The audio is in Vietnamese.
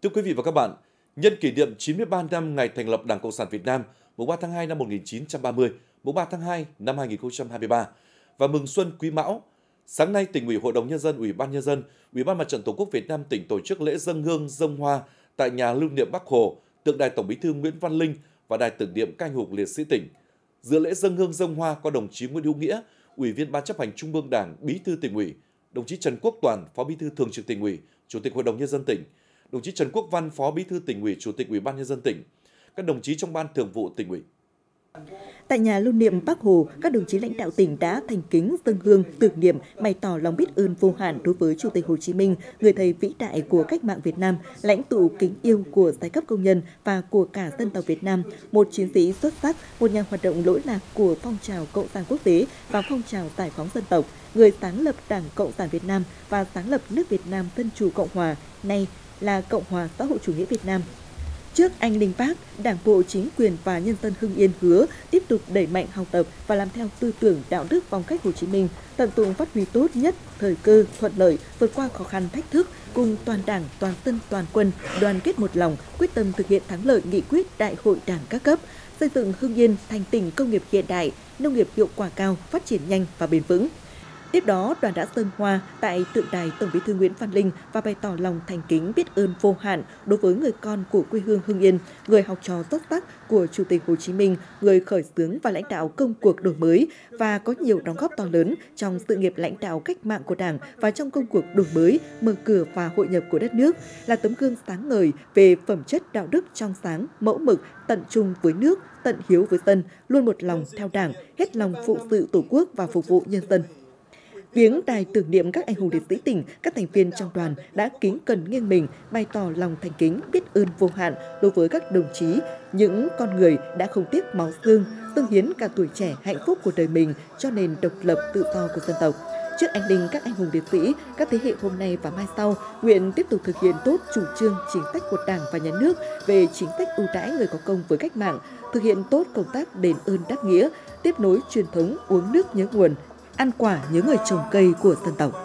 Thưa quý vị và các bạn, nhân kỷ niệm 93 năm ngày thành lập Đảng Cộng sản Việt Nam, mùng 3 tháng 2 năm 1930, mùng 3 tháng 2 năm 2023 và mừng Xuân Quý Mão, sáng nay Tỉnh ủy, Hội đồng Nhân dân, Ủy ban Nhân dân, Ủy ban Mặt trận Tổ quốc Việt Nam tỉnh tổ chức lễ dâng hương dâng hoa tại nhà lưu niệm Bác Hồ, tượng đài Tổng Bí thư Nguyễn Văn Linh và đài tưởng niệm các anh hùng liệt sĩ tỉnh. Dự lễ dâng hương dâng hoa có đồng chí Nguyễn Hữu Nghĩa, Ủy viên Ban chấp hành Trung ương Đảng, Bí thư Tỉnh ủy, đồng chí Trần Quốc Toàn, Phó Bí thư Thường trực Tỉnh ủy, Chủ tịch Hội đồng Nhân dân tỉnh, đồng chí Trần Quốc Văn, Phó Bí thư Tỉnh ủy, Chủ tịch Ủy ban Nhân dân tỉnh, các đồng chí trong Ban Thường vụ Tỉnh ủy. Tại nhà lưu niệm Bác Hồ, các đồng chí lãnh đạo tỉnh đã thành kính dâng hương tưởng niệm, bày tỏ lòng biết ơn vô hạn đối với Chủ tịch Hồ Chí Minh, người thầy vĩ đại của cách mạng Việt Nam, lãnh tụ kính yêu của giai cấp công nhân và của cả dân tộc Việt Nam, một chiến sĩ xuất sắc, một nhà hoạt động lỗi lạc của phong trào Cộng sản quốc tế và phong trào giải phóng dân tộc, người sáng lập Đảng Cộng sản Việt Nam và sáng lập nước Việt Nam Dân chủ Cộng hòa, nay là Cộng hòa xã hội chủ nghĩa Việt Nam. Trước anh linh Bác, Đảng bộ, chính quyền và nhân dân Hưng Yên hứa tiếp tục đẩy mạnh học tập và làm theo tư tưởng đạo đức phong cách Hồ Chí Minh, tận dụng phát huy tốt nhất thời cơ thuận lợi, vượt qua khó khăn thách thức, cùng toàn Đảng, toàn dân, toàn quân đoàn kết một lòng, quyết tâm thực hiện thắng lợi nghị quyết Đại hội Đảng các cấp, xây dựng Hưng Yên thành tỉnh công nghiệp hiện đại, nông nghiệp hiệu quả cao, phát triển nhanh và bền vững. Tiếp đó, đoàn đã dâng hoa tại tượng đài Tổng Bí thư Nguyễn Văn Linh và bày tỏ lòng thành kính biết ơn vô hạn đối với người con của quê hương Hưng Yên, người học trò xuất sắc của Chủ tịch Hồ Chí Minh, người khởi xướng và lãnh đạo công cuộc đổi mới và có nhiều đóng góp to lớn trong sự nghiệp lãnh đạo cách mạng của Đảng và trong công cuộc đổi mới, mở cửa và hội nhập của đất nước, là tấm gương sáng ngời về phẩm chất đạo đức trong sáng, mẫu mực, tận trung với nước, tận hiếu với dân, luôn một lòng theo Đảng, hết lòng phụ sự Tổ quốc và phục vụ nhân dân. Viếng đài tưởng niệm các anh hùng liệt sĩ tỉnh, các thành viên trong đoàn đã kính cẩn nghiêng mình, bày tỏ lòng thành kính biết ơn vô hạn đối với các đồng chí, những con người đã không tiếc máu xương, dâng hiến cả tuổi trẻ hạnh phúc của đời mình cho nền độc lập tự do của dân tộc. Trước anh linh các anh hùng liệt sĩ, các thế hệ hôm nay và mai sau nguyện tiếp tục thực hiện tốt chủ trương chính sách của Đảng và Nhà nước về chính sách ưu đãi người có công với cách mạng, thực hiện tốt công tác đền ơn đáp nghĩa, tiếp nối truyền thống uống nước nhớ nguồn, ăn quả nhớ người trồng cây của dân tộc.